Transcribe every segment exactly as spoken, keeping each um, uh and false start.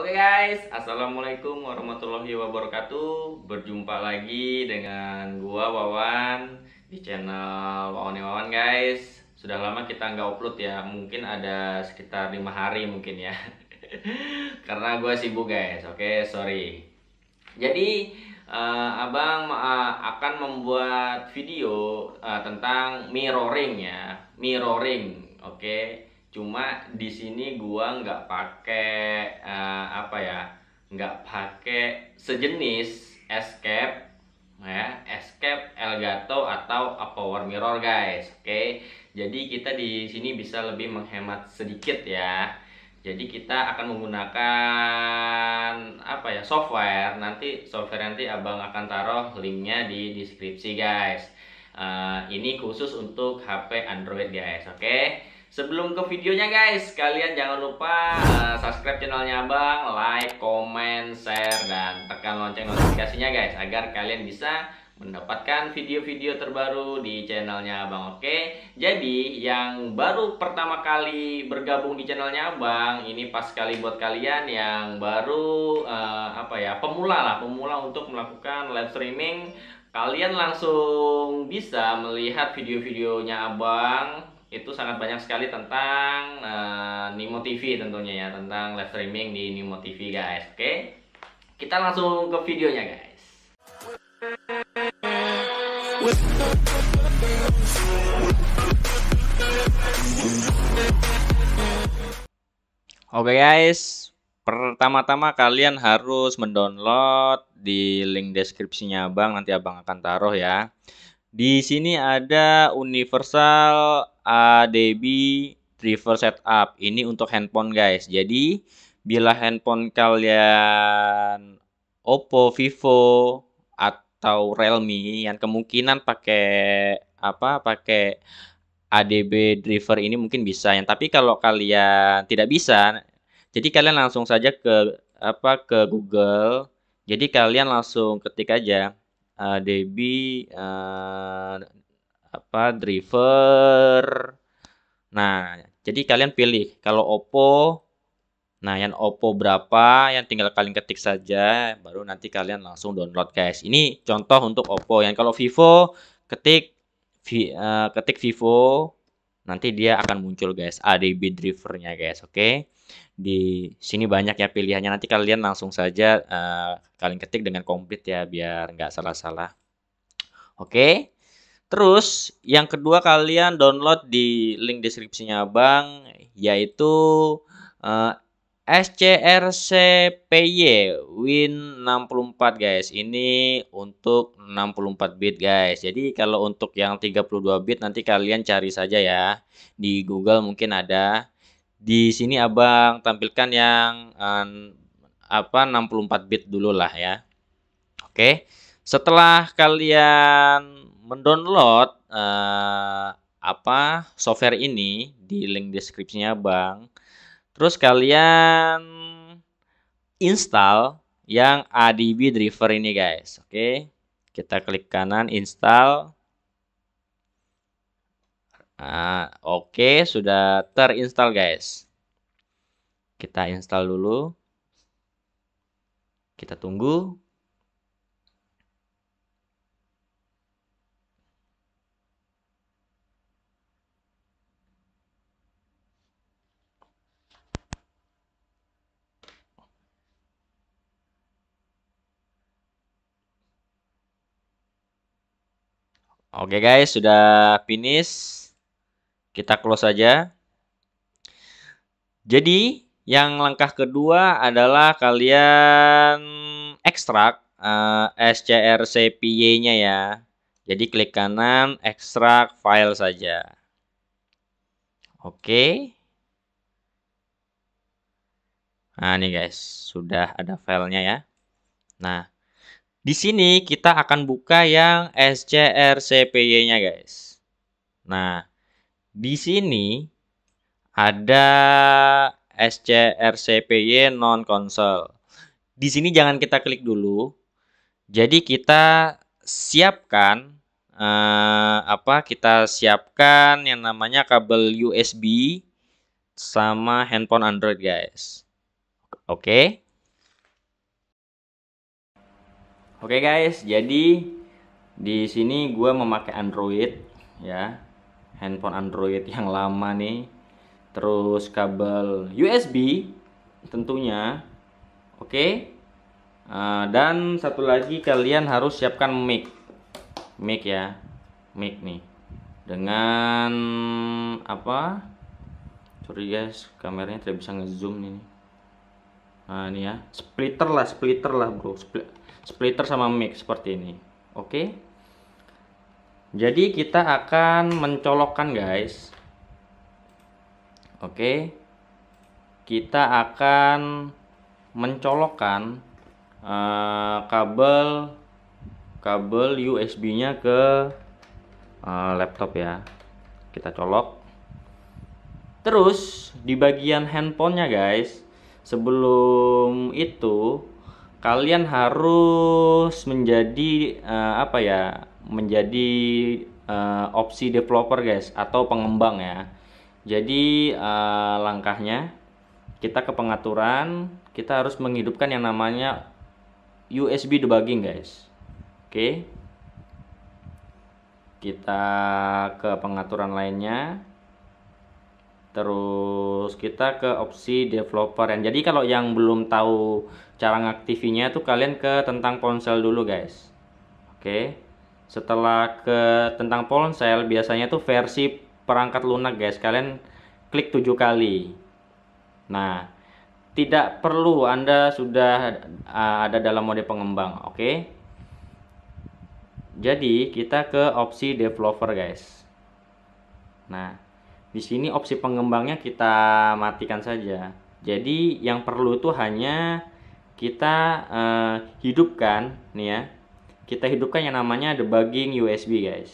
Oke guys, assalamualaikum warahmatullahi wabarakatuh. Berjumpa lagi dengan gua Wawan di channel Wawan Wawan guys. Sudah lama kita nggak upload ya, mungkin ada sekitar lima hari mungkin ya. Karena gua sibuk guys. Oke, sorry. Jadi eh, abang eh, akan membuat video eh, tentang mirroring ya, mirroring. Oke, cuma di sini gua nggak pakai eh, apa ya, nggak pakai sejenis escape ya, escape Elgato atau power mirror guys. Oke, jadi kita di sini bisa lebih menghemat sedikit ya. Jadi kita akan menggunakan apa ya, software. Nanti software nanti abang akan taruh linknya di deskripsi guys. Uh, ini khusus untuk H P Android guys. Oke. Sebelum ke videonya guys, kalian jangan lupa uh, subscribe channelnya abang, like, comment, share, dan tekan lonceng notifikasinya guys, agar kalian bisa mendapatkan video-video terbaru di channelnya abang. Oke, jadi yang baru pertama kali bergabung di channelnya abang, ini pas sekali buat kalian yang baru uh, apa ya, pemula lah, pemula untuk melakukan live streaming. Kalian langsung bisa melihat video-videonya abang, itu sangat banyak sekali tentang uh, Nimo T V tentunya ya, tentang live streaming di Nimo T V guys. Oke, kita langsung ke videonya guys. Oke guys, pertama-tama kalian harus mendownload di link deskripsinya abang, nanti abang akan taruh ya. Di sini ada Universal A D B Driver Setup. Ini untuk handphone guys. Jadi bila handphone kalian Oppo, Vivo, atau Realme yang kemungkinan pakai apa? Pakai A D B driver ini mungkin bisa ya. Tapi kalau kalian tidak bisa, jadi kalian langsung saja ke apa ke Google. Jadi kalian langsung ketik aja A D B uh, apa driver. Nah, jadi kalian pilih kalau Oppo. Nah, yang Oppo berapa, yang tinggal kalian ketik saja, baru nanti kalian langsung download guys. Ini contoh untuk Oppo. Yang kalau Vivo ketik uh, ketik Vivo, nanti dia akan muncul guys A D B drivernya guys. Oke, di sini banyak ya pilihannya. Nanti kalian langsung saja uh, kalian ketik dengan komplit ya, biar nggak salah-salah. Oke, terus yang kedua kalian download di link deskripsinya abang, yaitu uh, S C R C P Y Win enam puluh empat guys. Ini untuk enam puluh empat bit guys. Jadi kalau untuk yang tiga puluh dua bit nanti kalian cari saja ya. Di Google mungkin ada. Di sini abang tampilkan yang um, apa enam puluh empat bit dulu lah ya. Oke. Setelah kalian mendownload uh, apa software ini di link deskripsinya abang, terus kalian install yang A D B driver ini guys. Oke, kita klik kanan install. Nah, oke, sudah terinstall guys. Kita install dulu. Kita tunggu. Oke guys, sudah finish. Kita close saja. Jadi, yang langkah kedua adalah kalian ekstrak uh, S C R C P Y-nya ya. Jadi klik kanan, ekstrak file saja. Oke. Nah, nih guys, sudah ada filenya ya. Nah, di sini kita akan buka yang S C R C P Y-nya guys. Nah, di sini ada S C R C P Y non console. Di sini jangan kita klik dulu. Jadi kita siapkan eh, apa? Kita siapkan yang namanya kabel U S B sama handphone Android guys. Oke. Oke guys, jadi di sini gue memakai Android ya, handphone Android yang lama nih. Terus kabel U S B tentunya. Oke. Uh, dan satu lagi kalian harus siapkan mic, mic ya, mic nih. Dengan apa? Sorry guys, kameranya tidak bisa ngezoom nih. Nah ini ya, splitter lah, splitter lah bro, Spl splitter sama mic seperti ini. Oke. Jadi kita akan mencolokkan guys. Oke. Kita akan mencolokkan uh, kabel kabel U S B-nya ke uh, laptop ya. Kita colok. Terus di bagian handphonenya guys, sebelum itu kalian harus menjadi uh, apa ya? Menjadi uh, opsi developer guys, atau pengembang ya. Jadi uh, langkahnya kita ke pengaturan, kita harus menghidupkan yang namanya U S B debugging guys. Oke. Kita ke pengaturan lainnya. Terus kita ke opsi developer. Dan jadi kalau yang belum tahu cara ngaktifinya tuh kalian ke tentang ponsel dulu guys. Oke. Setelah ke tentang ponsel, biasanya tuh versi perangkat lunak guys, kalian klik tujuh kali. Nah, tidak perlu Anda sudah uh, ada dalam mode pengembang. Oke. Jadi kita ke opsi developer guys. Nah, di sini opsi pengembangnya kita matikan saja. Jadi yang perlu itu hanya kita uh, hidupkan nih ya. Kita hidupkan yang namanya debugging U S B guys.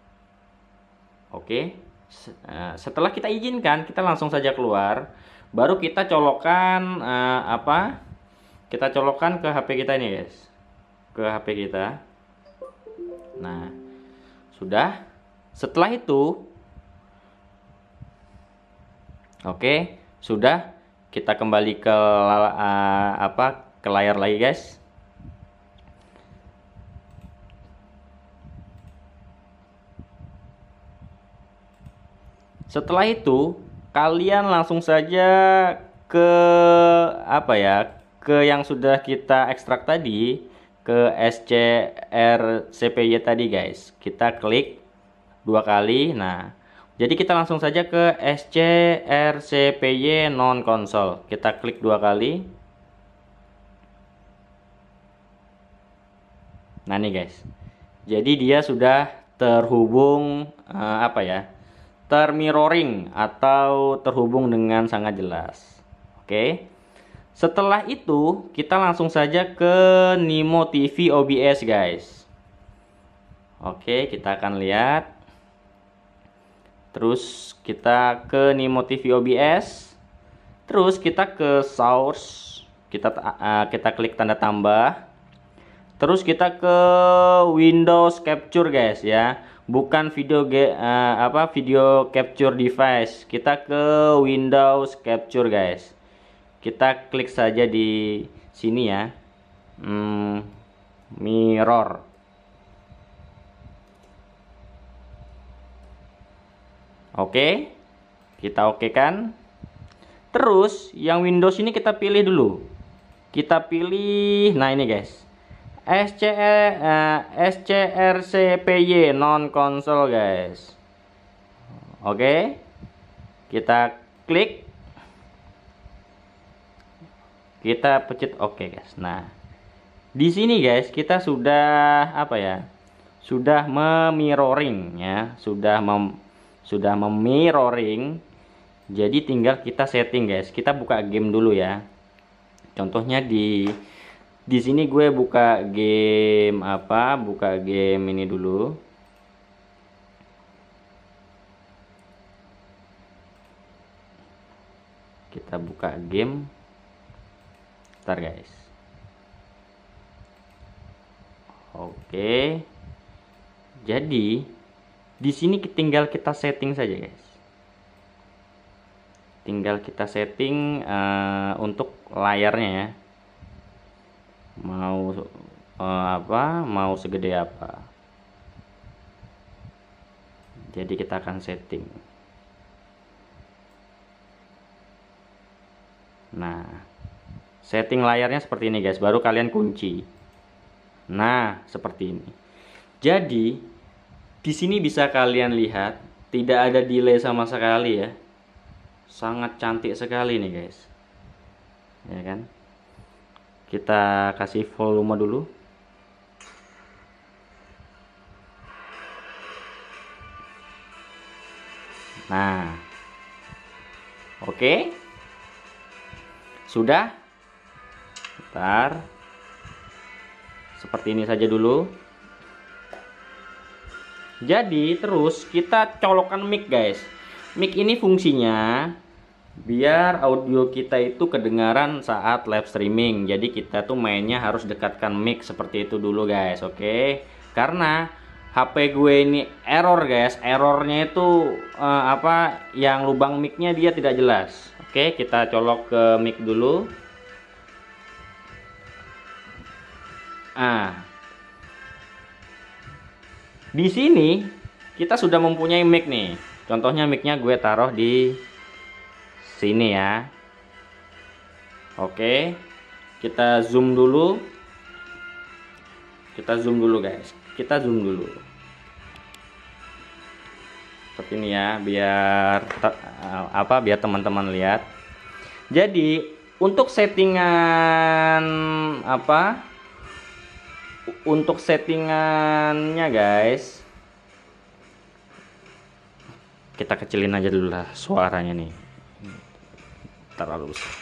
Oke. Setelah kita izinkan, kita langsung saja keluar. Baru kita colokkan uh, apa? Kita colokkan ke H P kita ini guys. Ke H P kita. Nah, sudah. Setelah itu oke, sudah, kita kembali ke uh, apa ke layar lagi guys. Setelah itu kalian langsung saja ke apa ya, ke yang sudah kita ekstrak tadi, ke S C R C P Y tadi guys. Kita klik dua kali. Nah, jadi kita langsung saja ke S C R C P Y non konsol. Kita klik dua kali. Nah nih guys, jadi dia sudah terhubung uh, apa ya, termirroring atau terhubung dengan sangat jelas. Oke. Setelah itu kita langsung saja ke Nimo T V O B S guys. Oke, kita akan lihat. Terus kita ke Nimo T V O B S. Terus kita ke source. Kita uh, kita klik tanda tambah. Terus kita ke Windows Capture guys ya. Bukan video uh, apa video capture device. Kita ke Windows Capture guys. Kita klik saja di sini ya. Hmm, mirror. Oke, kita oke kan. Terus yang Windows ini kita pilih dulu. Kita pilih, nah ini guys, S C R C P Y non console guys. Oke, kita klik, kita pencet oke guys. Nah, di sini guys kita sudah apa ya? Sudah memirroring ya, sudah mem sudah memirroring. Jadi tinggal kita setting guys. Kita buka game dulu ya. Contohnya di di sini gue buka game apa? Buka game ini dulu. Kita buka game. Bentar guys. Oke. Jadi di sini tinggal kita setting saja guys. Tinggal kita setting uh, untuk layarnya ya. Mau eh, apa mau segede apa. Jadi kita akan setting. Nah, setting layarnya seperti ini guys, baru kalian kunci. Nah, seperti ini. Jadi di sini bisa kalian lihat tidak ada delay sama sekali ya. Sangat cantik sekali nih guys. Ya kan? Kita kasih volume dulu. Nah, oke, okay. Sudah. Bentar, seperti ini saja dulu. Jadi terus kita colokkan mic guys. Mic ini fungsinya biar audio kita itu kedengaran saat live streaming. Jadi kita tuh mainnya harus dekatkan mic seperti itu dulu guys. Oke, okay? Karena H P gue ini error guys, errornya itu eh, apa yang lubang micnya dia tidak jelas. Oke, kita colok ke mic dulu. Ah, di sini kita sudah mempunyai mic nih. Contohnya micnya gue taruh di sini ya. Oke, kita zoom dulu. Kita zoom dulu guys. Kita zoom dulu seperti ini ya, biar apa biar teman-teman lihat. Jadi untuk settingan apa untuk settingannya guys, kita kecilin aja dulu lah suaranya nih, terlalu besar.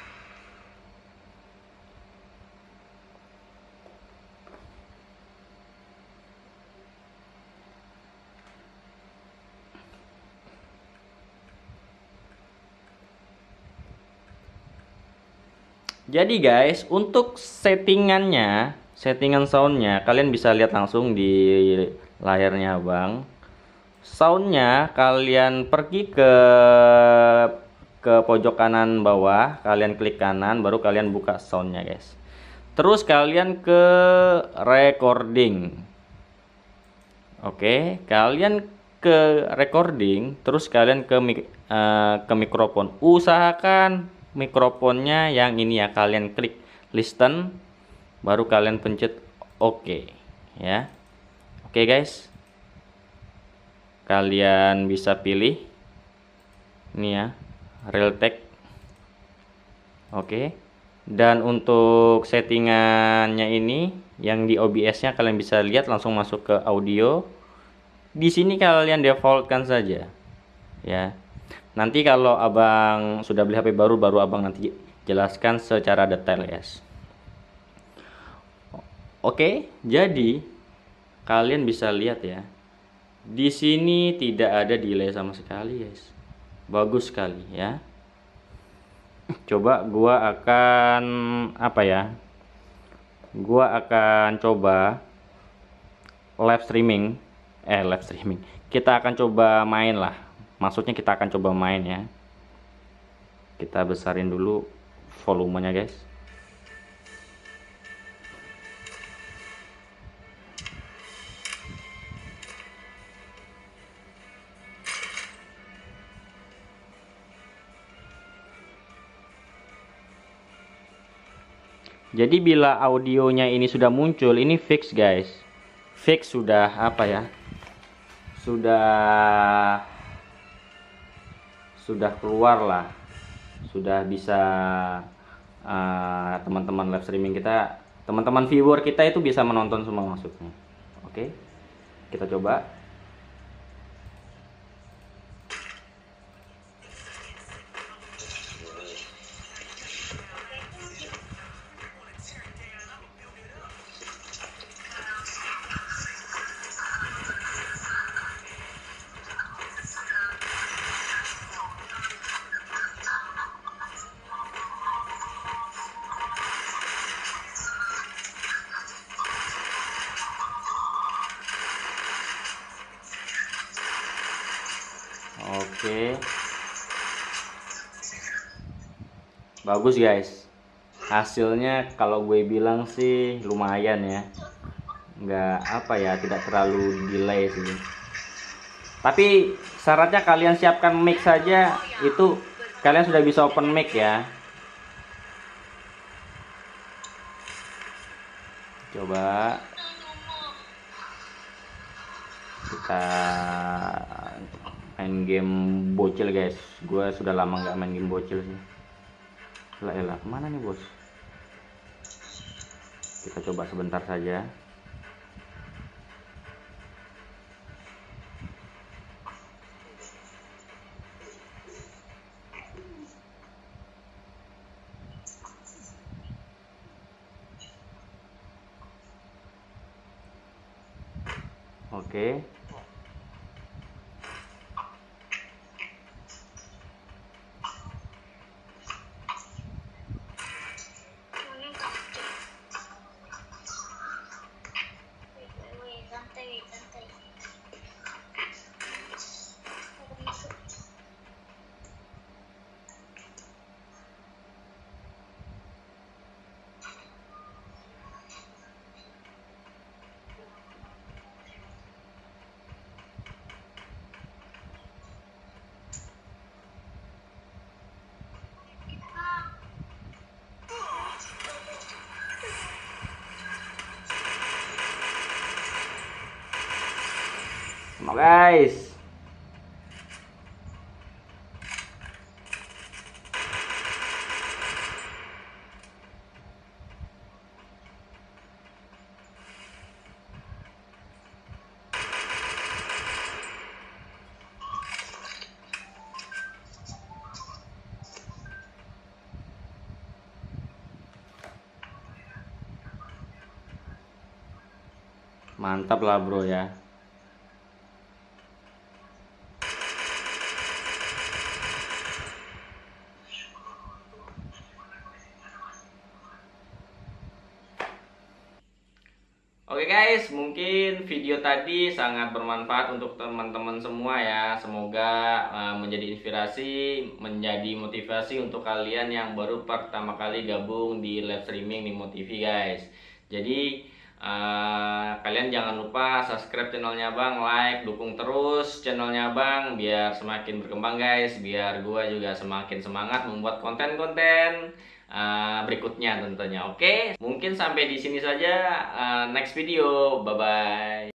Jadi guys, untuk settingannya, settingan soundnya, kalian bisa lihat langsung di layarnya bang. Soundnya kalian pergi ke ke pojok kanan bawah, kalian klik kanan, baru kalian buka soundnya guys. Terus kalian ke recording. Oke, kalian ke recording, terus kalian ke mik uh, ke mikrofon. Usahakan mikrofonnya yang ini ya, kalian klik listen, baru kalian pencet oke ya. Oke guys, kalian bisa pilih ini ya, Realtek. Oke, dan untuk settingannya ini yang di O B S nya kalian bisa lihat langsung masuk ke audio. Di sini kalian defaultkan saja ya. Nanti kalau abang sudah beli H P baru, baru abang nanti jelaskan secara detail guys. Oke, jadi kalian bisa lihat ya, di sini tidak ada delay sama sekali guys, bagus sekali ya. Coba gua akan apa ya, gua akan coba live streaming, eh live streaming, kita akan coba main lah. Maksudnya kita akan coba main ya. Kita besarin dulu volumenya guys. Jadi bila audionya ini sudah muncul, ini fix guys. Fix sudah apa ya? Sudah sudah keluar lah, sudah bisa teman-teman uh, live streaming kita, teman-teman viewer kita itu bisa menonton semua maksudnya. Oke, kita coba. Oke, bagus guys. hasilnya kalau gue bilang sih lumayan ya, nggak apa ya, tidak terlalu delay sih. Tapi syaratnya kalian siapkan mic saja, itu kalian sudah bisa open mic ya. Coba kita main game bocil guys. Gue sudah lama nggak main game bocil sih. Elah elah, kemana nih bos? Kita coba sebentar saja. Oke. Mau guys. Mantap lah bro ya. Oke guys, mungkin video tadi sangat bermanfaat untuk teman-teman semua ya. Semoga uh, menjadi inspirasi, menjadi motivasi untuk kalian yang baru pertama kali gabung di live streaming Nimo T V guys. Jadi uh, kalian jangan lupa subscribe channelnya Bang, like, dukung terus channelnya Bang biar semakin berkembang guys, biar gua juga semakin semangat membuat konten-konten Uh, berikutnya tentunya. Oke, mungkin sampai di sini saja. Uh, next video, bye bye.